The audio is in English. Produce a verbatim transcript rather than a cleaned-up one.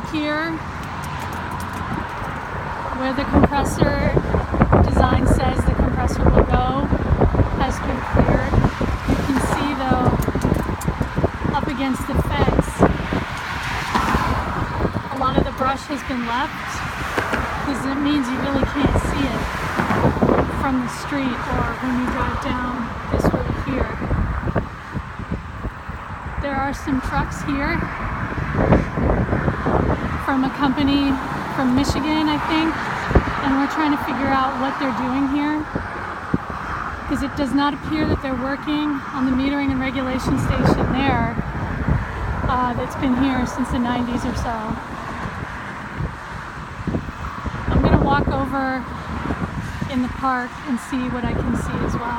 back here where the compressor design says the compressor will go has been cleared. You can see though up against the fence a lot of the brush has been left, because it means you really can't see it from the street or when you drive down this road here. There are some trucks here from a company from Michigan, I think, and we're trying to figure out what they're doing here, because it does not appear that they're working on the metering and regulation station there uh, that's been here since the nineties or so. I'm going to walk over in the park and see what I can see as well.